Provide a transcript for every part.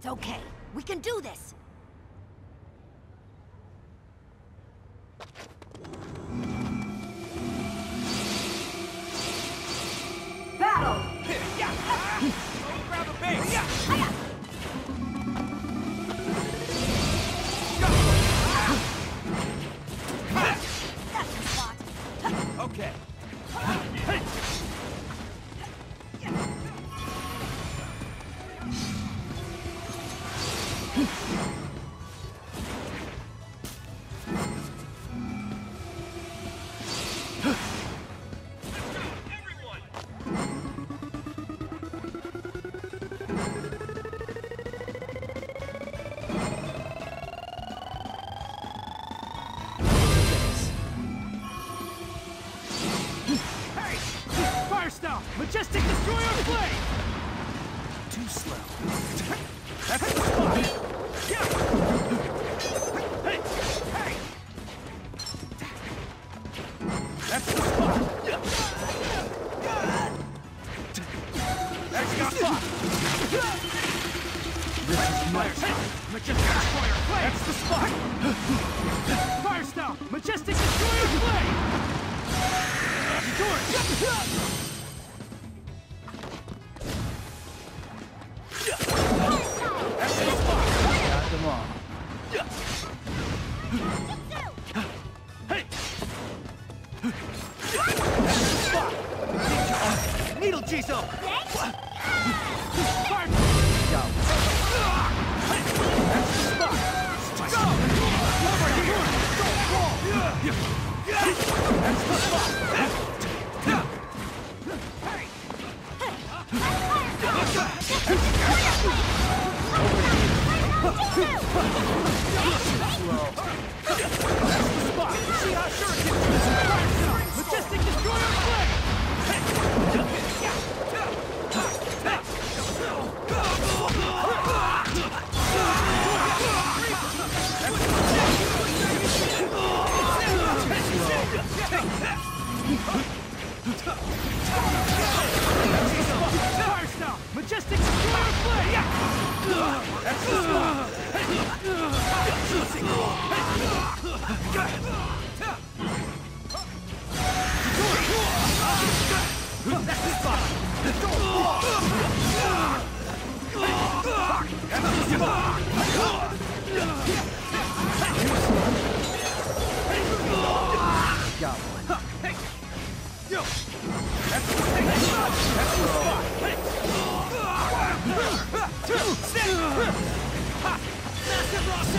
It's okay. We can do this. Battle! Grab a base! That's the spot. Okay. Majestic Destroyer Flame! Too slow. That's the spot. Hey! Hey! That's the spot. That's the spot. This is Fire Style. Majestic Destroyer Flame! That's the spot. Fire Style! Majestic Destroyer Flame! George! Got them all. Hey! Needle Jizo! Fire! Go! That's the spot! Go! Over here! Don't fall! That's the spot! See how sure it can do. Majestic Destroyer Flame! Fire Style! Majestic Destroyer Flame! That's the spot! That's the spot! Don't fall! That's the spot! Got one. That's the spot! That's the spot! Massive Ross!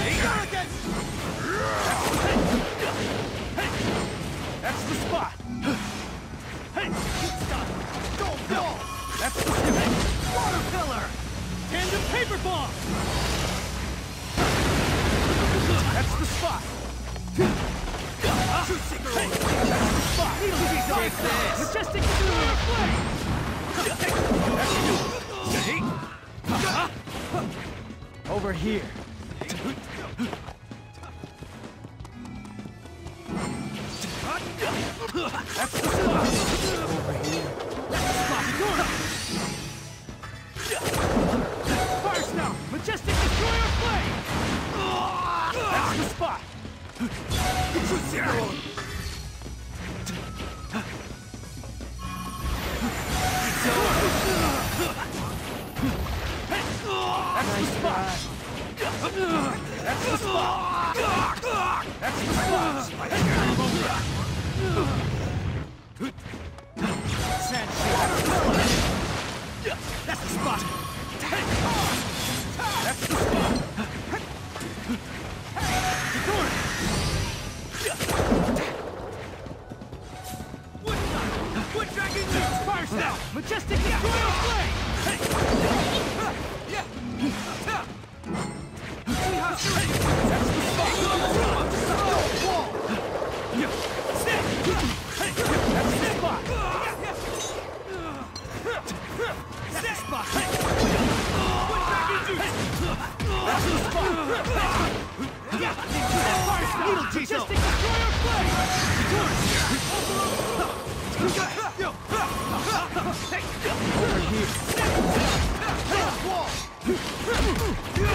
That's the spot! Hey! Don't fall! That's the spot! Water pillar! Tandem Paper Bomb! That's the spot! That's the spot! Take this! Majestic Destroyer Flame! Over here. That's the spot. Over here. That's the spot! Fire Style! Majestic Destroyer Flame! That's the spot. That's the spot. That's the spot. That's the spot. Sand Shield. That's the spot. That's the spot. Wood Dragon Juice! Fire Style! Majestic Destroyer Flame! That's the spot! Wall! Snap! That's the spot! That's the spot! Wood Dragon Juice! That's the spot! Fire Style! Needle Jizo! Majestic Destroyer Flame! Over here! Wall!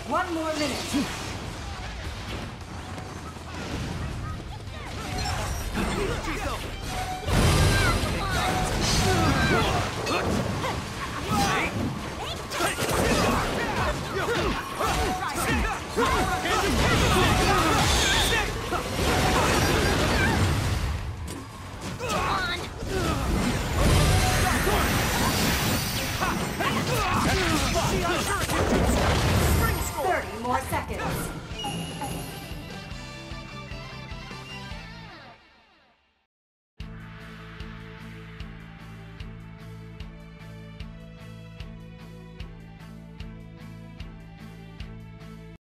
One more minute. More seconds.